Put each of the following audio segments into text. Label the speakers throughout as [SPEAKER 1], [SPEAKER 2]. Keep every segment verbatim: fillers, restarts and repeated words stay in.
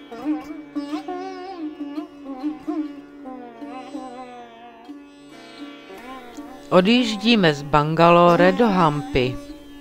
[SPEAKER 1] Odjíždíme z Bangalore do Hampi.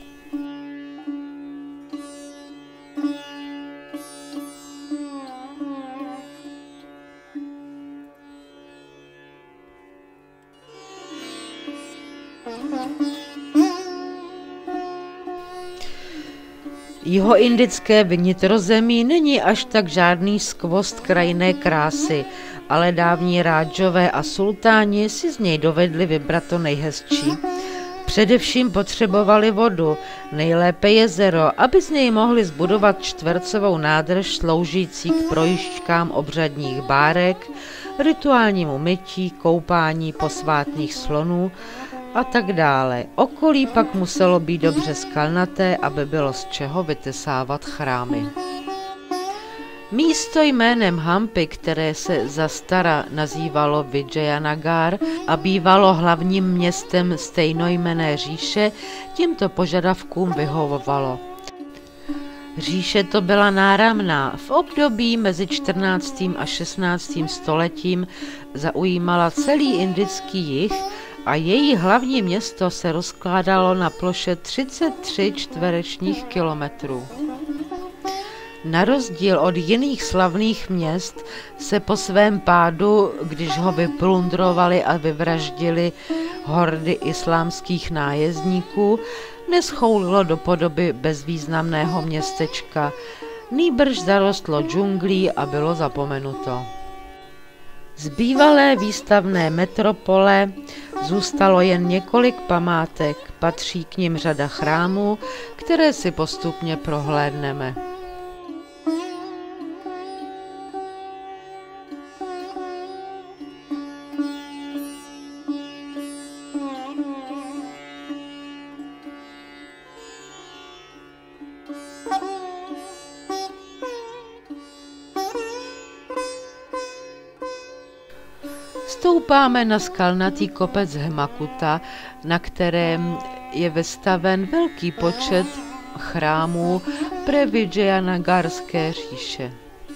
[SPEAKER 1] Jihoindické vnitrozemí není až tak žádný skvost krajinné krásy, ale dávní rádžové a sultáni si z něj dovedli vybrat to nejhezčí. Především potřebovali vodu, nejlépe jezero, aby z něj mohli zbudovat čtvercovou nádrž sloužící k projížďkám obřadních bárek, rituálnímu mytí, koupání posvátných slonů a tak dále. Okolí pak muselo být dobře skalnaté, aby bylo z čeho vytesávat chrámy. Místo jménem Hampi, které se zastara nazývalo Vijayanagar a bývalo hlavním městem stejnojmenné říše, tímto požadavkům vyhovovalo. Říše to byla náramná. V období mezi čtrnáctým a šestnáctým stoletím zaujímala celý indický jih a její hlavní město se rozkládalo na ploše třicet tři čtverečních kilometrů. Na rozdíl od jiných slavných měst se po svém pádu, když ho vyplundrovali a vyvraždili hordy islámských nájezdníků, neschoulilo do podoby bezvýznamného městečka, nýbrž zarostlo džunglí a bylo zapomenuto. Z bývalé výstavné metropole zůstalo jen několik památek, patří k nim řada chrámů, které si postupně prohlédneme. Stoupáme na skalnatý kopec Hemakuta, na kterém je vystaven velký počet chrámů pre Vijayanagarské říše.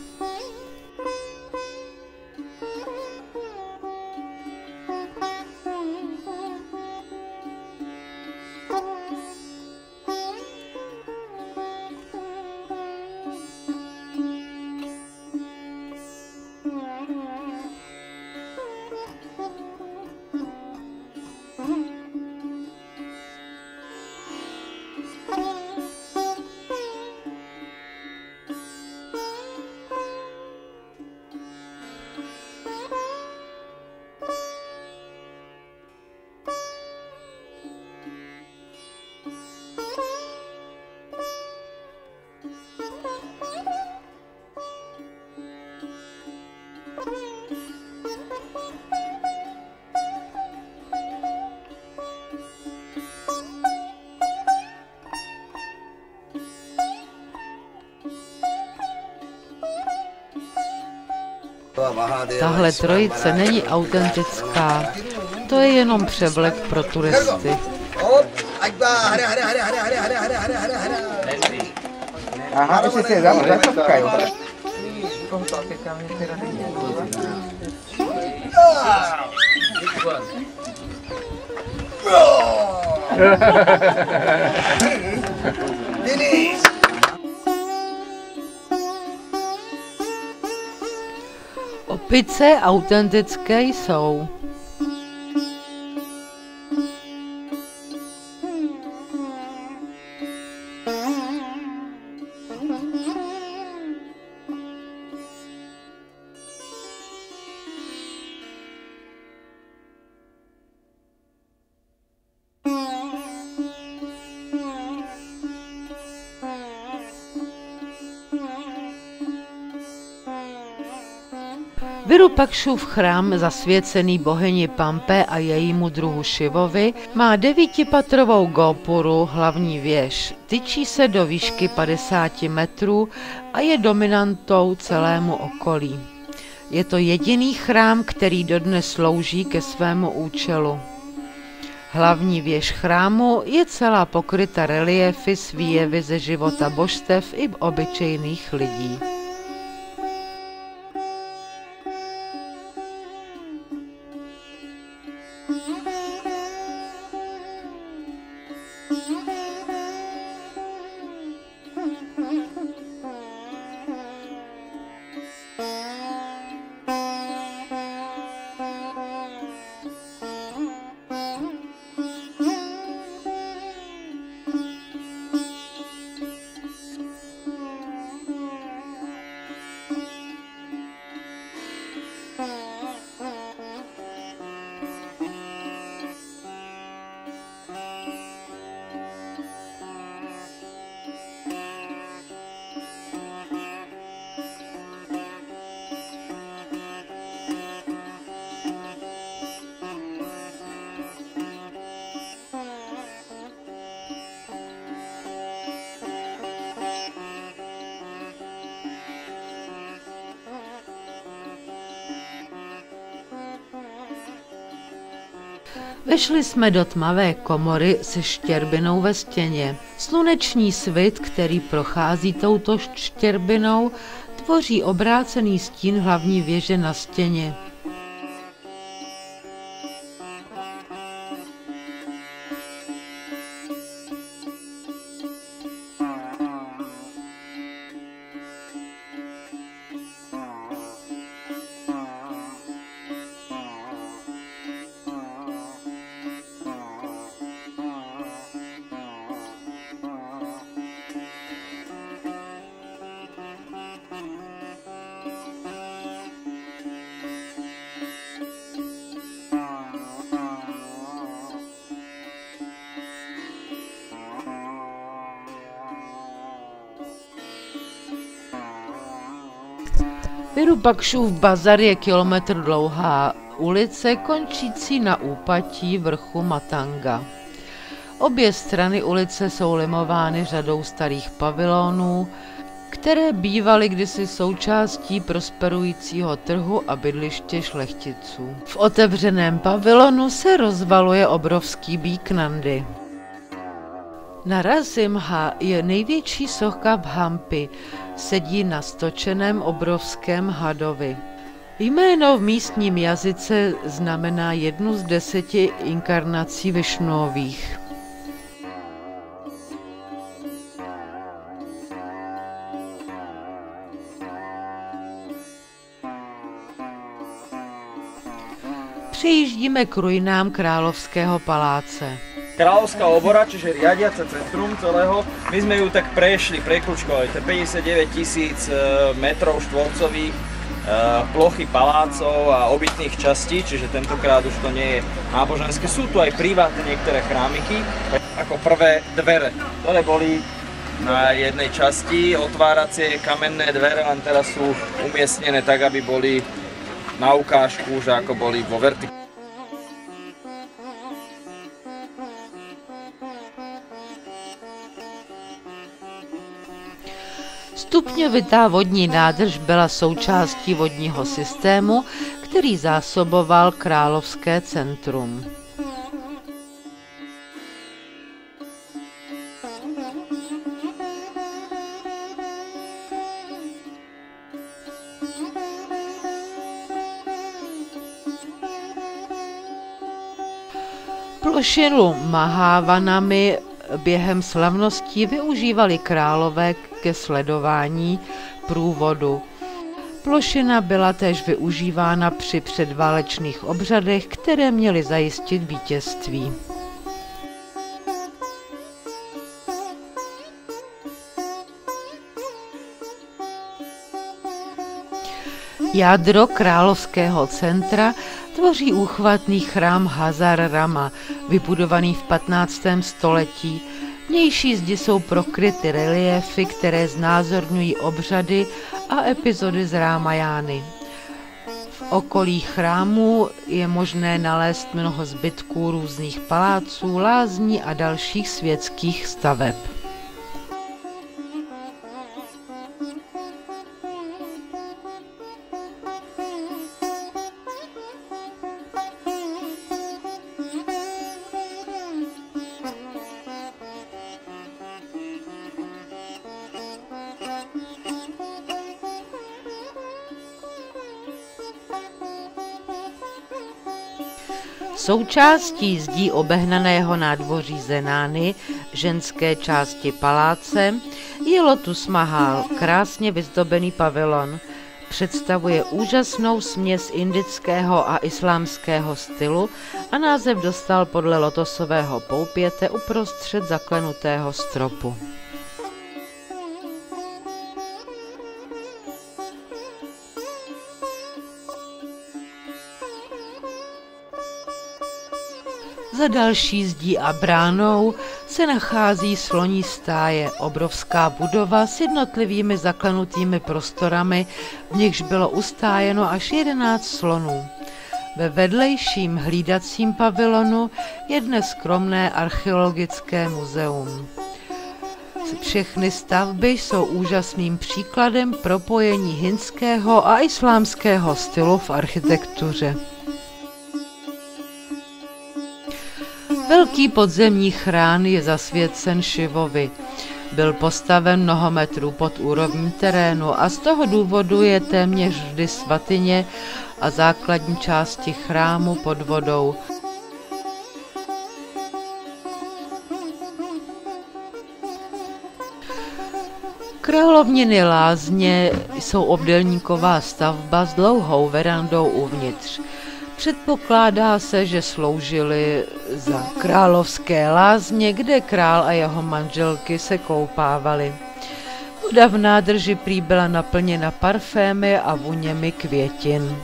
[SPEAKER 1] Tahle trojice není autentická, to je jenom převlek pro turisty. Aha, ještě se zastavkají. Opice autentické jsou. Virupakšův chrám zasvěcený bohyni Pampe a jejímu druhu Šivovi má devítipatrovou gópuru, hlavní věž. Tyčí se do výšky padesáti metrů a je dominantou celému okolí. Je to jediný chrám, který dodnes slouží ke svému účelu. Hlavní věž chrámu je celá pokryta reliéfy s výjevy ze života božstev i obyčejných lidí. Vešli jsme do tmavé komory se štěrbinou ve stěně. Sluneční svit, který prochází touto štěrbinou, tvoří obrácený stín hlavní věže na stěně. Virupakšův bazar je kilometr dlouhá ulice končící na úpatí vrchu Matanga. Obě strany ulice jsou limovány řadou starých pavilonů, které bývaly kdysi součástí prosperujícího trhu a bydliště šlechticů. V otevřeném pavilonu se rozvaluje obrovský býk Nandi. Narasimha je největší socha v Hampi, sedí na stočeném obrovském hadovi. Jméno v místním jazyce znamená jednu z deseti inkarnací Višnuových. Přejíždíme k ruinám Královského paláce.
[SPEAKER 2] Kráľovská obora, čiže riadiace centrum celého, my sme ju tak prešli, prekľúčkovali, to je päťdesiatdeväť tisíc metrov štvorcových plochy palácov a obytných častí, čiže tentokrát už to nie je náboženské. Sú tu aj privátne niektoré chrámiky, ako prvé dvere, ktoré boli na jednej časti, otváracie kamenné dvere, len teraz sú umiestnené tak, aby boli na ukážku, že ako boli vo vertikále.
[SPEAKER 1] Stupňovitá vodní nádrž byla součástí vodního systému, který zásoboval Královské centrum. Plošinu Mahávanami během slavností využívali králové ke sledování průvodu. Plošina byla též využívána při předválečných obřadech, které měly zajistit vítězství. Jádro Královského centra tvoří úchvatný chrám Hazar Rama, vybudovaný v patnáctém století. Vnější zdi jsou prokryty reliéfy, které znázorňují obřady a epizody z Rámajány. V okolí chrámu je možné nalézt mnoho zbytků různých paláců, lázní a dalších světských staveb. Součástí zdí obehnaného nádvoří Zenány, ženské části paláce, je Lotus Mahal, krásně vyzdobený pavilon. Představuje úžasnou směs indického a islámského stylu a název dostal podle lotosového poupěte uprostřed zaklenutého stropu. Za další zdí a bránou se nachází sloní stáje, obrovská budova s jednotlivými zaklenutými prostorami, v nichž bylo ustájeno až jedenáct slonů. Ve vedlejším hlídacím pavilonu je dnes skromné archeologické muzeum. Všechny stavby jsou úžasným příkladem propojení hindského a islámského stylu v architektuře. Velký podzemní chrám je zasvěcen Šivovi. Byl postaven mnoho metrů pod úrovní terénu a z toho důvodu je téměř vždy svatyně a základní části chrámu pod vodou. Královniny lázně jsou obdélníková stavba s dlouhou verandou uvnitř. Předpokládá se, že sloužily za královské lázně, kde král a jeho manželky se koupávali. Voda v nádrži prý byla naplněna parfémy a vůněmi květin.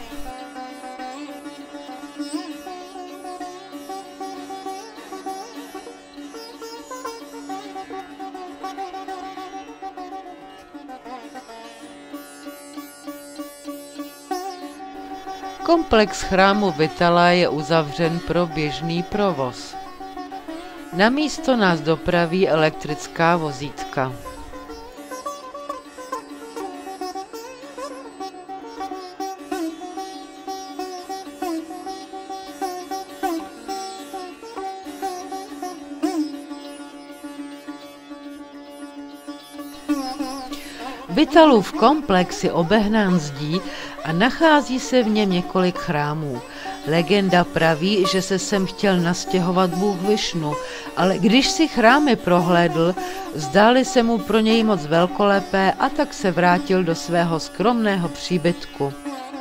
[SPEAKER 1] Komplex chrámu Vitala je uzavřen pro běžný provoz. Na místo nás dopraví elektrická vozítka. Vitalův komplex je obehnán zdí a nachází se v něm několik chrámů. Legenda praví, že se sem chtěl nastěhovat Bůh Višnu, ale když si chrámy prohlédl, zdály se mu pro něj moc velkolepé a tak se vrátil do svého skromného příbytku.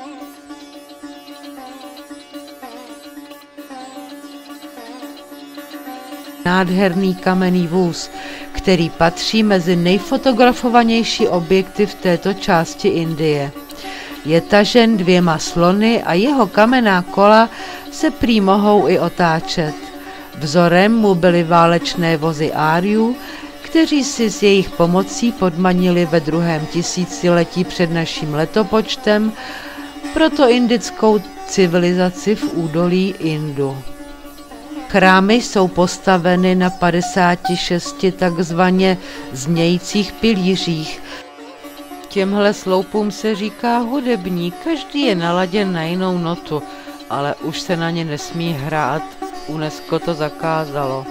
[SPEAKER 1] Nádherný kamenný vůz, který patří mezi nejfotografovanější objekty v této části Indie. Je tažen dvěma slony a jeho kamenná kola se prý mohou i otáčet. Vzorem mu byly válečné vozy Áryů, kteří si s jejich pomocí podmanili ve druhém tisíciletí před naším letopočtem proto indickou civilizaci v údolí Indu. Chrámy jsou postaveny na padesáti šesti takzvaně znějících pilířích. Těmhle sloupům se říká hudební, každý je naladěn na jinou notu, ale už se na ně nesmí hrát, UNESCO to zakázalo.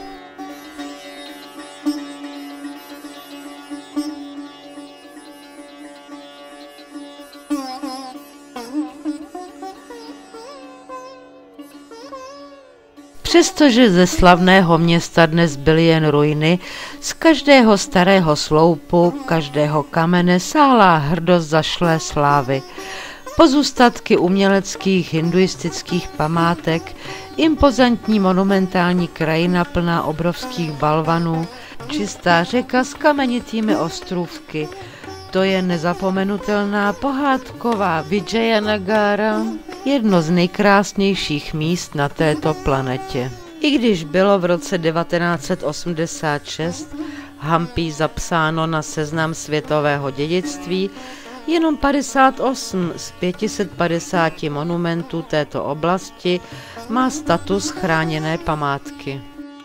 [SPEAKER 1] Přestože ze slavného města dnes byly jen ruiny, z každého starého sloupu, každého kamene sálá hrdost zašlé slávy. Pozůstatky uměleckých hinduistických památek, impozantní monumentální krajina plná obrovských balvanů, čistá řeka s kamenitými ostrůvky. To je nezapomenutelná pohádková Vijayanagara, jedno z nejkrásnějších míst na této planetě. I když bylo v roce devatenáct set osmdesát šest Hampi zapsáno na seznam světového dědictví, jenom padesát osm z pěti set padesáti monumentů této oblasti má status chráněné památky.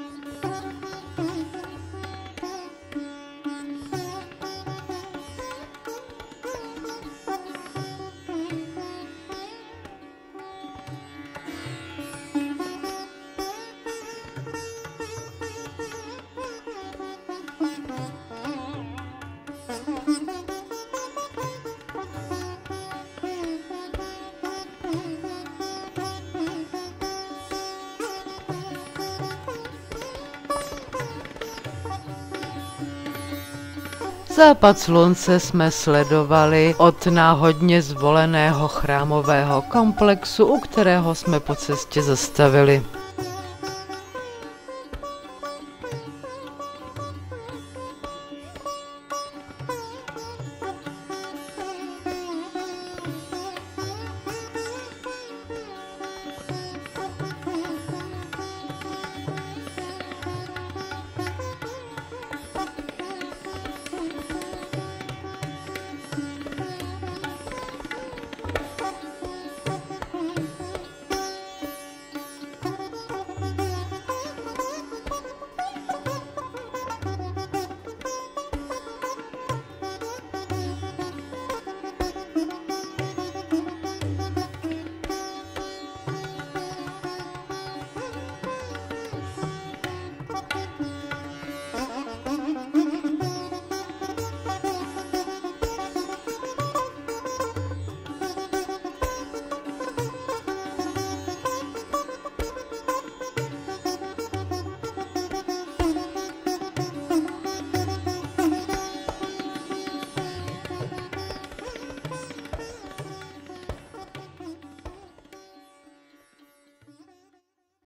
[SPEAKER 1] Západ slunce jsme sledovali od náhodně zvoleného chrámového komplexu, u kterého jsme po cestě zastavili.